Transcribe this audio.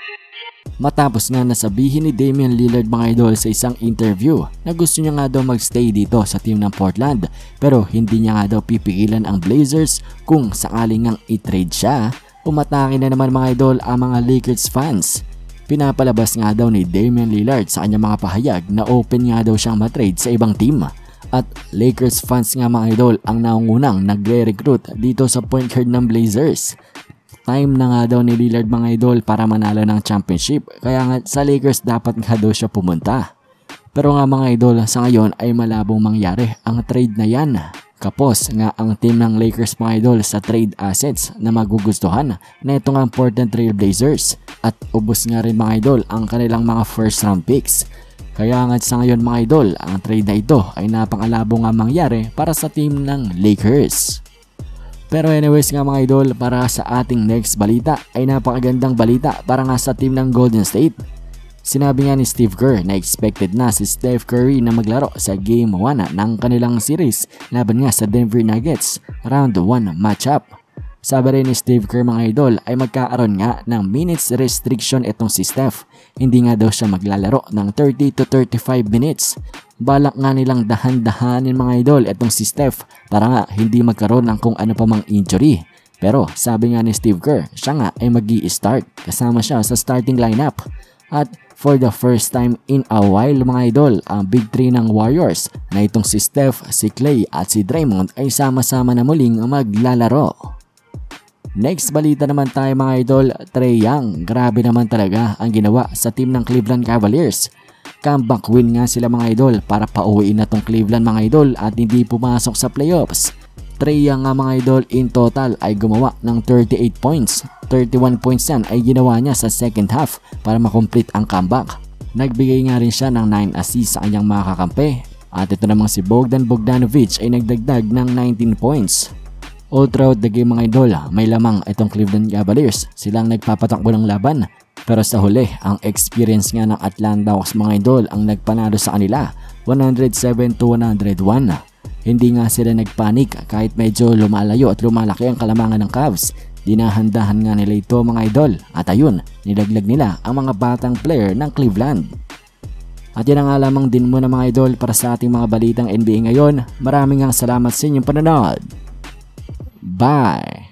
Matapos nga nasabihin ni Damian Lillard mga idol sa isang interview na gusto niya nga daw magstay dito sa team ng Portland pero hindi niya nga daw pipigilan ang Blazers kung sakaling ngang i-trade siya, umatake na naman mga idol ang mga Lakers fans. Pinapalabas nga daw ni Damian Lillard sa kanyang mga pahayag na open nga daw siyang matrade sa ibang team. At Lakers fans nga mga idol ang naungunang nagre-recruit dito sa point guard ng Blazers. Time na nga daw ni Lillard mga idol para manalo ng championship kaya nga sa Lakers dapat nga daw siya pumunta. Pero nga mga idol sa ngayon ay malabong mangyari ang trade na yan. Kapos nga ang team ng Lakers mga idol sa trade assets na magugustuhan na ito nga Portland Trail Blazers at ubos nga rin mga idol ang kanilang mga first round picks. Kaya nga sa ngayon mga idol ang trade na ito ay napakalabo nga mangyari para sa team ng Lakers. Pero anyways nga mga idol, para sa ating next balita ay napakagandang balita para nga sa team ng Golden State. Sinabi nga ni Steve Kerr na expected na si Steph Curry na maglaro sa Game 1 ng kanilang series laban nga sa Denver Nuggets round 1 matchup. Sabi rin ni Steve Kerr mga idol ay magkakaroon nga ng minutes restriction itong si Steph. Hindi nga daw siya maglalaro ng 30 to 35 minutes. Balak nga nilang dahan-dahanin mga idol itong si Steph para nga hindi magkaroon ng kung ano pa mang injury. Pero sabi nga ni Steve Kerr, siya nga ay mag-i-start kasama siya sa starting lineup. At for the first time in a while mga idol, ang Big 3 ng Warriors na itong si Steph, si Klay at si Draymond ay sama-sama na muling maglalaro. Next balita naman tayo mga idol, Trae Young. Grabe naman talaga ang ginawa sa team ng Cleveland Cavaliers. Comeback win nga sila mga idol para pauwiin na tong Cleveland mga idol at hindi pumasok sa playoffs. Trae Young nga mga idol in total ay gumawa ng 38 points. 31 points yan ay ginawa niya sa second half para makomplete ang comeback. Nagbigay nga rin siya ng 9 assists sa kanyang mga kakampi. At ito namang si Bogdan Bogdanovic ay nagdagdag ng 19 points. All throughout the game mga idol, may lamang itong Cleveland Cavaliers. Silang nagpapatakbo ng laban. Pero sa huli, ang experience nga ng Atlanta Hawks mga idol ang nagpanalo sa kanila 107 to 101. Hindi nga sila nagpanik kahit medyo lumalayo at lumalaki ang kalamangan ng Cavs. Dinahandahan nga nila ito mga idol. At ayun, nilaglag nila ang mga batang player ng Cleveland. At yan ang lamang din muna mga idol para sa ating mga balitang NBA ngayon. Maraming salamat sa inyong panonood. Bye!